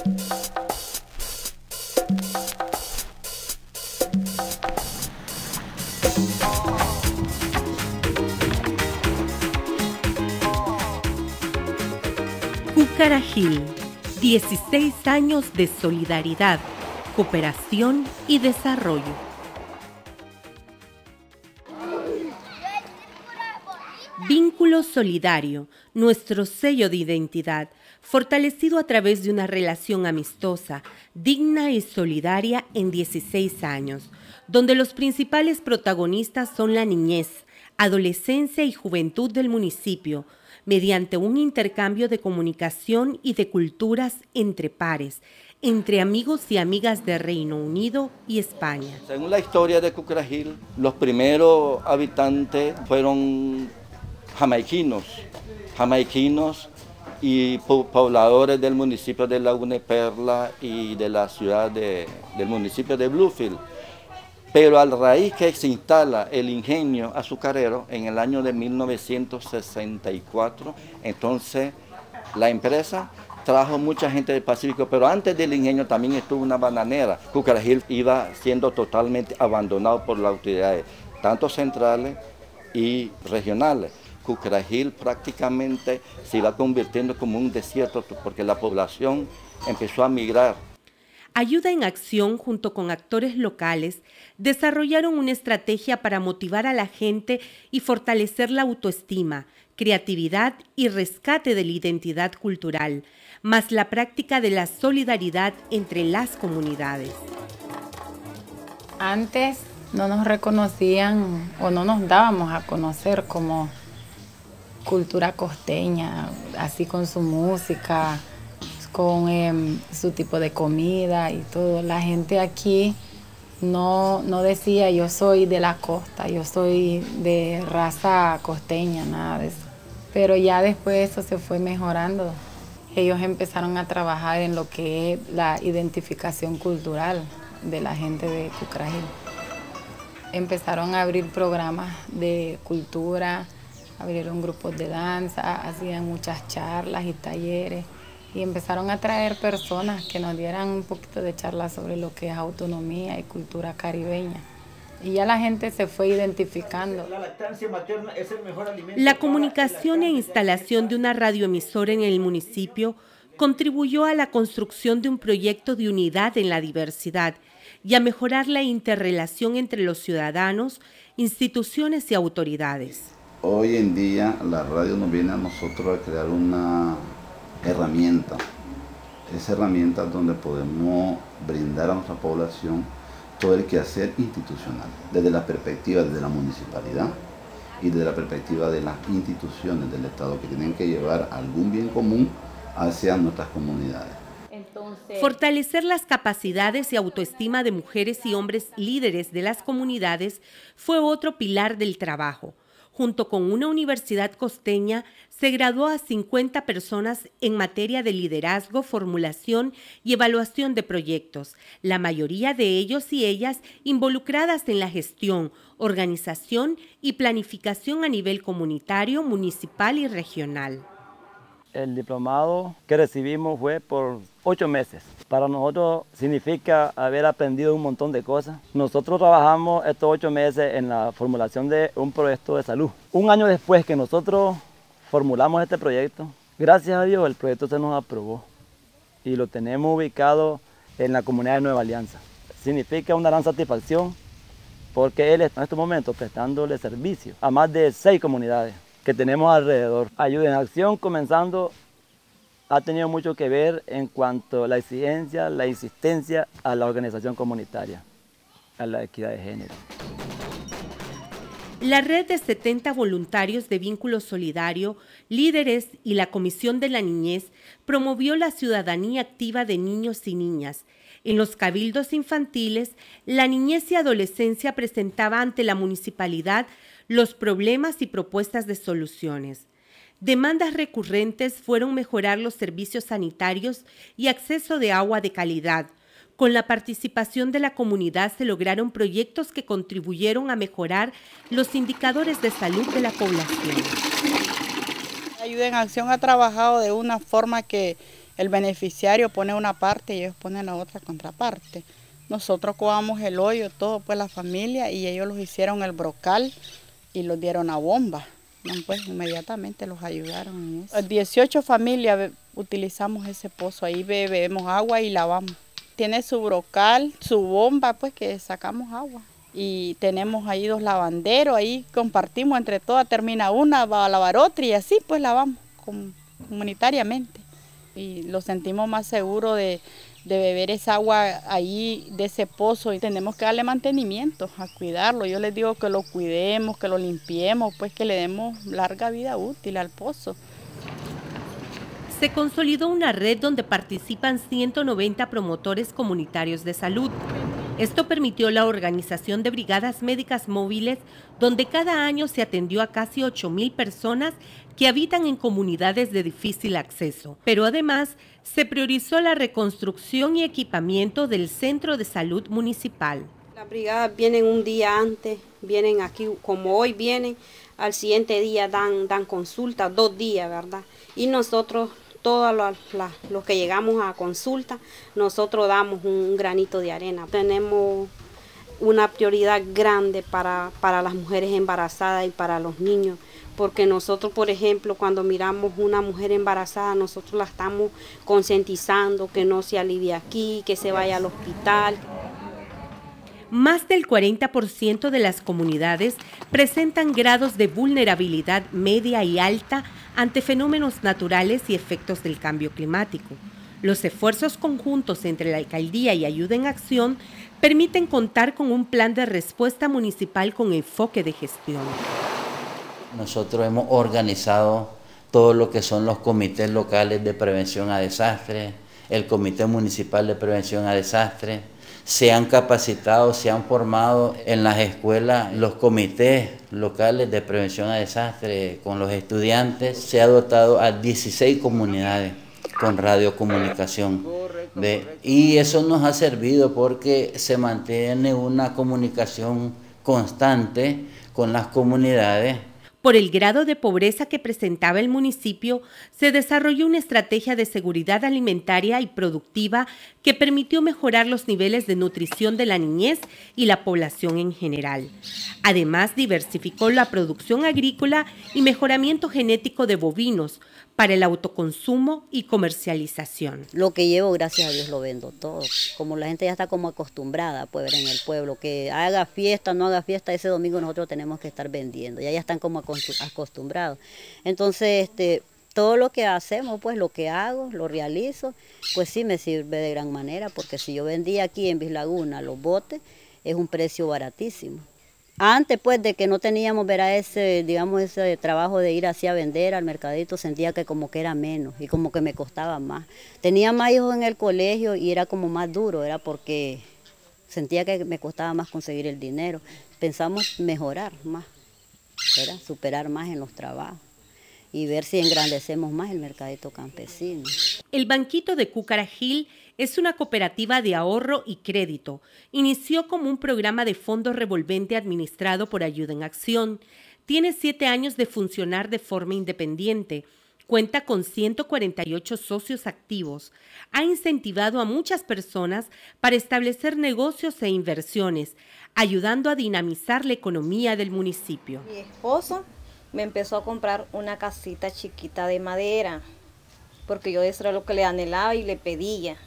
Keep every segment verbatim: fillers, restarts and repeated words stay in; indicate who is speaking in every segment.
Speaker 1: Cucarajil, dieciséis años de solidaridad, cooperación y desarrollo. Vínculo solidario, nuestro sello de identidad, fortalecido a través de una relación amistosa, digna y solidaria en dieciséis años, donde los principales protagonistas son la niñez, adolescencia y juventud del municipio, mediante un intercambio de comunicación y de culturas entre pares, entre amigos y amigas de Reino Unido y España.
Speaker 2: Según la historia de Cucarajil, los primeros habitantes fueron jamaiquinos, jamaiquinos y pobladores del municipio de Laguna Perla y de la ciudad de, del municipio de Bluefield. Pero a raíz que se instala el ingenio azucarero en el año de mil novecientos sesenta y cuatro, entonces la empresa trajo mucha gente del Pacífico, pero antes del ingenio también estuvo una bananera. Cucarajil iba siendo totalmente abandonado por las autoridades, tanto centrales y regionales. Cucarajil prácticamente se iba convirtiendo como un desierto porque la población empezó a migrar.
Speaker 1: Ayuda en Acción, junto con actores locales, desarrollaron una estrategia para motivar a la gente y fortalecer la autoestima, creatividad y rescate de la identidad cultural, más la práctica de la solidaridad entre las comunidades.
Speaker 3: Antes no nos reconocían o no nos dábamos a conocer como cultura costeña, así con su música, con eh, su tipo de comida y todo. La gente aquí no, no decía yo soy de la costa, yo soy de raza costeña, nada de eso. Pero ya después eso se fue mejorando. Ellos empezaron a trabajar en lo que es la identificación cultural de la gente de Cucarajil. Empezaron a abrir programas de cultura, abrieron grupos de danza, hacían muchas charlas y talleres. Y empezaron a traer personas que nos dieran un poquito de charla sobre lo que es autonomía y cultura caribeña. Y ya la gente se fue identificando.
Speaker 4: La lactancia materna es el mejor alimento.
Speaker 1: La comunicación e instalación de una radioemisora en el municipio contribuyó a la construcción de un proyecto de unidad en la diversidad y a mejorar la interrelación entre los ciudadanos, instituciones y autoridades.
Speaker 5: Hoy en día la radio nos viene a nosotros a crear una herramienta, esa herramienta donde podemos brindar a nuestra población todo el quehacer institucional, desde la perspectiva de la municipalidad y desde la perspectiva de las instituciones del Estado que tienen que llevar algún bien común hacia nuestras comunidades.
Speaker 1: Entonces, fortalecer las capacidades y autoestima de mujeres y hombres líderes de las comunidades fue otro pilar del trabajo. Junto con una universidad costeña, se graduó a cincuenta personas en materia de liderazgo, formulación y evaluación de proyectos, la mayoría de ellos y ellas involucradas en la gestión, organización y planificación a nivel comunitario, municipal y regional.
Speaker 6: El diplomado que recibimos fue por ocho meses. Para nosotros significa haber aprendido un montón de cosas. Nosotros trabajamos estos ocho meses en la formulación de un proyecto de salud. Un año después que nosotros formulamos este proyecto, gracias a Dios el proyecto se nos aprobó y lo tenemos ubicado en la comunidad de Nueva Alianza. Significa una gran satisfacción porque él está en estos momentos prestándole servicio a más de seis comunidades que tenemos alrededor. Ayuda en Acción, comenzando, ha tenido mucho que ver en cuanto a la exigencia, la insistencia a la organización comunitaria, a la equidad de género.
Speaker 1: La red de setenta voluntarios de Vínculo Solidario, líderes y la Comisión de la Niñez promovió la ciudadanía activa de niños y niñas. En los cabildos infantiles, la niñez y adolescencia presentaba ante la municipalidad los problemas y propuestas de soluciones. Demandas recurrentes fueron mejorar los servicios sanitarios y acceso de agua de calidad. Con la participación de la comunidad se lograron proyectos que contribuyeron a mejorar los indicadores de salud de la población.
Speaker 7: Ayuda en Acción ha trabajado de una forma que el beneficiario pone una parte y ellos ponen la otra contraparte. Nosotros cavamos el hoyo, todo pues la familia, y ellos los hicieron el brocal y los dieron a bomba. No, pues inmediatamente los ayudaron en eso. dieciocho familias utilizamos ese pozo, ahí bebemos agua y lavamos. Tiene su brocal, su bomba, pues que sacamos agua. Y tenemos ahí dos lavanderos, ahí compartimos entre todas, termina una, va a lavar otra y así pues lavamos comunitariamente. Y lo sentimos más seguro de, de beber esa agua ahí de ese pozo, y tenemos que darle mantenimiento, a cuidarlo. Yo les digo que lo cuidemos, que lo limpiemos, pues que le demos larga vida útil al pozo.
Speaker 1: Se consolidó una red donde participan ciento noventa promotores comunitarios de salud. Esto permitió la organización de brigadas médicas móviles, donde cada año se atendió a casi ocho mil personas que habitan en comunidades de difícil acceso. Pero además, se priorizó la reconstrucción y equipamiento del centro de salud municipal.
Speaker 8: Las brigadas vienen un día antes, vienen aquí como hoy vienen, al siguiente día dan, dan consulta, dos días, ¿verdad? Y nosotros, todos los, los que llegamos a consulta, nosotros damos un granito de arena. Tenemos una prioridad grande para, para las mujeres embarazadas y para los niños, porque nosotros, por ejemplo, cuando miramos una mujer embarazada, nosotros la estamos concientizando que no se alivie aquí, que se vaya al hospital.
Speaker 1: Más del cuarenta por ciento de las comunidades presentan grados de vulnerabilidad media y alta ante fenómenos naturales y efectos del cambio climático. Los esfuerzos conjuntos entre la alcaldía y Ayuda en Acción permiten contar con un plan de respuesta municipal con enfoque de gestión.
Speaker 9: Nosotros hemos organizado todo lo que son los comités locales de prevención a desastres, el Comité Municipal de Prevención a Desastres. Se han capacitado, se han formado en las escuelas los comités locales de prevención a desastres con los estudiantes. Se ha dotado a dieciséis comunidades con radiocomunicación. De, y eso nos ha servido porque se mantiene una comunicación constante con las comunidades.
Speaker 1: Por el grado de pobreza que presentaba el municipio, se desarrolló una estrategia de seguridad alimentaria y productiva que permitió mejorar los niveles de nutrición de la niñez y la población en general. Además, diversificó la producción agrícola y mejoramiento genético de bovinos para el autoconsumo y comercialización.
Speaker 10: Lo que llevo, gracias a Dios, lo vendo todo. Como la gente ya está como acostumbrada, pues, ver en el pueblo, que haga fiesta, no haga fiesta, ese domingo nosotros tenemos que estar vendiendo. Ya ya están como acostumbrados. Entonces, este, todo lo que hacemos, pues lo que hago, lo realizo, pues sí me sirve de gran manera, porque si yo vendía aquí en Bislaguna los botes, es un precio baratísimo. Antes, pues, de que no teníamos, verá, ese, digamos, ese trabajo de ir así a vender al mercadito, sentía que como que era menos y como que me costaba más. Tenía más hijos en el colegio y era como más duro, era porque sentía que me costaba más conseguir el dinero. Pensamos mejorar más, ¿verdad? Superar más en los trabajos y ver si engrandecemos más el mercadito campesino.
Speaker 1: El Banquito de Cucarajil es una cooperativa de ahorro y crédito. Inició como un programa de fondo revolvente administrado por Ayuda en Acción. Tiene siete años de funcionar de forma independiente. Cuenta con ciento cuarenta y ocho socios activos. Ha incentivado a muchas personas para establecer negocios e inversiones, ayudando a dinamizar la economía del municipio.
Speaker 11: Mi esposo me empezó a comprar una casita chiquita de madera, porque yo eso era lo que le anhelaba y le pedía.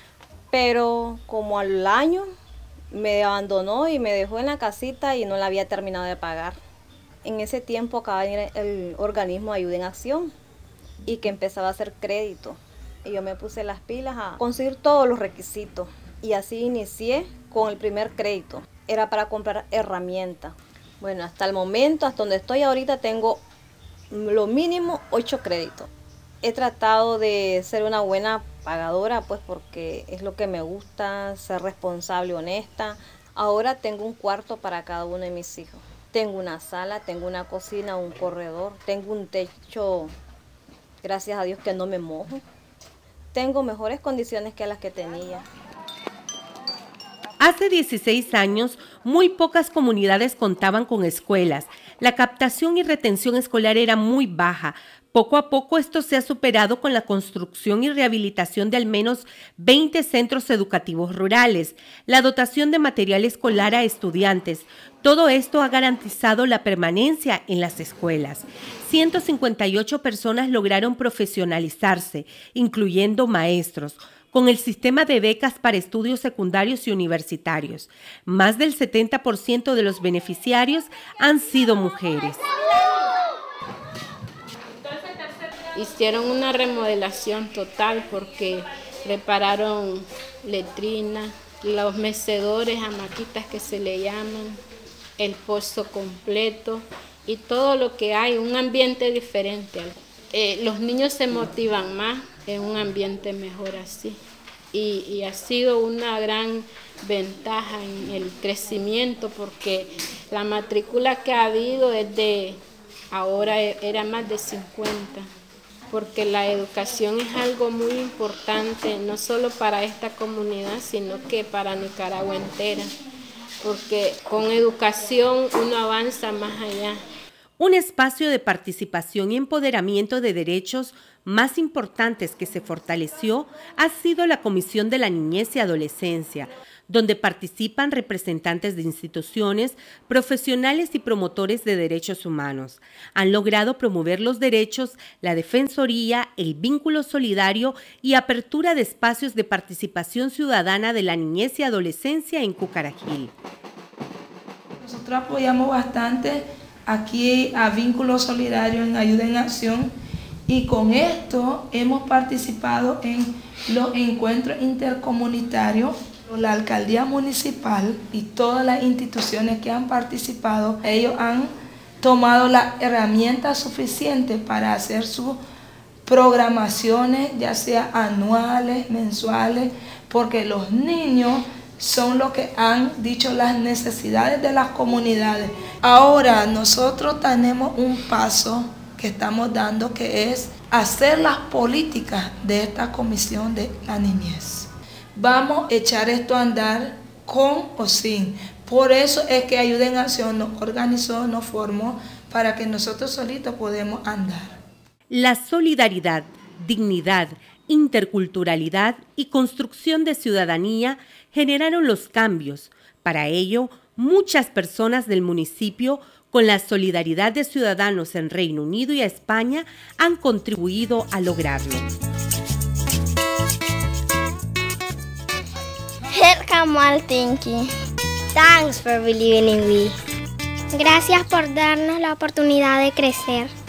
Speaker 11: Pero como al año me abandonó y me dejó en la casita y no la había terminado de pagar. En ese tiempo acaba de venir el organismo Ayuda en Acción y que empezaba a hacer crédito. Y yo me puse las pilas a conseguir todos los requisitos. Y así inicié con el primer crédito. Era para comprar herramientas. Bueno, hasta el momento, hasta donde estoy ahorita, tengo lo mínimo ocho créditos. He tratado de ser una buena pagadora, pues porque es lo que me gusta, ser responsable, honesta. Ahora tengo un cuarto para cada uno de mis hijos. Tengo una sala, tengo una cocina, un corredor, tengo un techo, gracias a Dios que no me mojo. Tengo mejores condiciones que las que tenía.
Speaker 1: Hace dieciséis años, muy pocas comunidades contaban con escuelas. La captación y retención escolar era muy baja, Poco a poco esto se ha superado con la construcción y rehabilitación de al menos veinte centros educativos rurales, la dotación de material escolar a estudiantes. Todo esto ha garantizado la permanencia en las escuelas. ciento cincuenta y ocho personas lograron profesionalizarse, incluyendo maestros, con el sistema de becas para estudios secundarios y universitarios. Más del setenta por ciento de los beneficiarios han sido mujeres.
Speaker 12: Hicieron una remodelación total porque repararon letrinas, los mecedores, hamaquitas que se le llaman, el pozo completo y todo lo que hay, un ambiente diferente. Eh, los niños se motivan más en un ambiente mejor así y, y ha sido una gran ventaja en el crecimiento porque la matrícula que ha habido es de, ahora era más de cincuenta. Porque la educación es algo muy importante, no solo para esta comunidad, sino que para Nicaragua entera, porque con educación uno avanza más allá.
Speaker 1: Un espacio de participación y empoderamiento de derechos más importantes que se fortaleció ha sido la Comisión de la Niñez y Adolescencia, donde participan representantes de instituciones, profesionales y promotores de derechos humanos. Han logrado promover los derechos, la defensoría, el vínculo solidario y apertura de espacios de participación ciudadana de la niñez y adolescencia en Cucarajil.
Speaker 13: Nosotros apoyamos bastante aquí a Vínculo Solidario en Ayuda en Acción y con esto hemos participado en los encuentros intercomunitarios. La alcaldía municipal y todas las instituciones que han participado, ellos han tomado las herramientas suficientes para hacer sus programaciones, ya sea anuales, mensuales, porque los niños son los que han dicho las necesidades de las comunidades. Ahora nosotros tenemos un paso que estamos dando que es hacer las políticas de esta Comisión de la Niñez. Vamos a echar esto a andar con o sin. Por eso es que Ayuda en Acción nos organizó, nos formó, para que nosotros solitos podamos andar.
Speaker 1: La solidaridad, dignidad, interculturalidad y construcción de ciudadanía generaron los cambios. Para ello, muchas personas del municipio, con la solidaridad de ciudadanos en Reino Unido y a España, han contribuido a lograrlo.
Speaker 14: Kamal Tinky. Thanks for believing in me. Gracias por darnos la oportunidad de crecer.